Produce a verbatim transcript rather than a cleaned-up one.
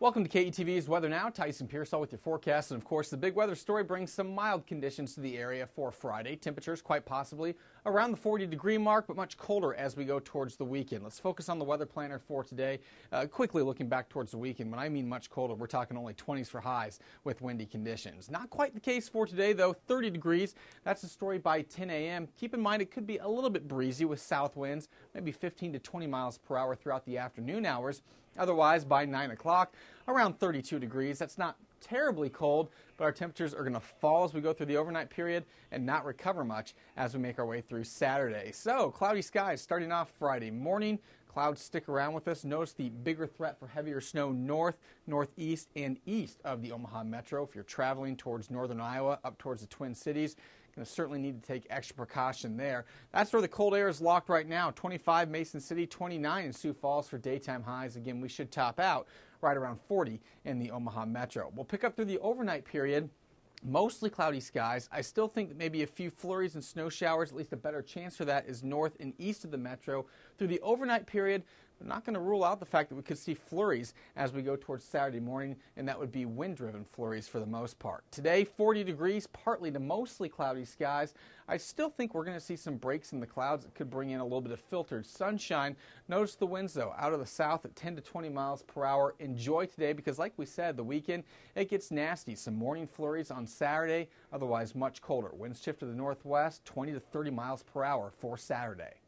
Welcome to K E T V's Weather Now. Tyson Pearsall with your forecast. And of course, the big weather story brings some mild conditions to the area for Friday. Temperatures quite possibly around the forty degree mark, but much colder as we go towards the weekend. Let's focus on the weather planner for today. Uh, quickly looking back towards the weekend, when I mean much colder, we're talking only twenties for highs with windy conditions. Not quite the case for today, though. thirty degrees. That's the story by ten a m Keep in mind it could be a little bit breezy with south winds, maybe fifteen to twenty miles per hour throughout the afternoon hours. Otherwise, by nine o'clock, around thirty-two degrees. That's not terribly cold, but our temperatures are going to fall as we go through the overnight period and not recover much as we make our way through Saturday. So, cloudy skies starting off Friday morning. Clouds stick around with us. Notice the bigger threat for heavier snow north, northeast, and east of the Omaha metro. If you're traveling towards northern Iowa, up towards the Twin Cities, going to certainly need to take extra precaution there. That's where the cold air is locked right now. twenty-five Mason City, twenty-nine in Sioux Falls for daytime highs. Again, we should top out right around forty in the Omaha metro. We'll pick up through the overnight period. Mostly cloudy skies. I still think that maybe a few flurries and snow showers, at least a better chance for that, is north and east of the metro through the overnight period. We're not going to rule out the fact that we could see flurries as we go towards Saturday morning, and that would be wind-driven flurries for the most part. Today, forty degrees, partly to mostly cloudy skies. I still think we're going to see some breaks in the clouds that could bring in a little bit of filtered sunshine. Notice the winds, though, out of the south at ten to twenty miles per hour. Enjoy today because, like we said, the weekend, it gets nasty. Some morning flurries on Saturday, otherwise much colder. Winds shift to the northwest, twenty to thirty miles per hour for Saturday.